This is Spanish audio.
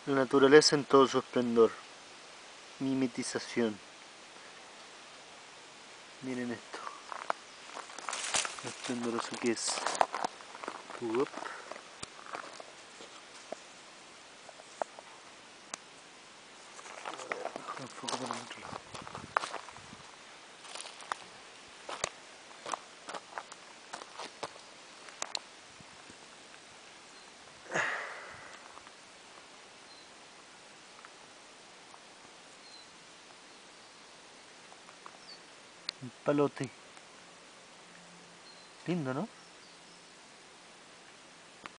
La naturaleza en todo su esplendor. Mimetización. Miren esto. Lo esplendoroso que es. Uop. Enfoco para el otro lado. Un palote. Lindo, ¿no?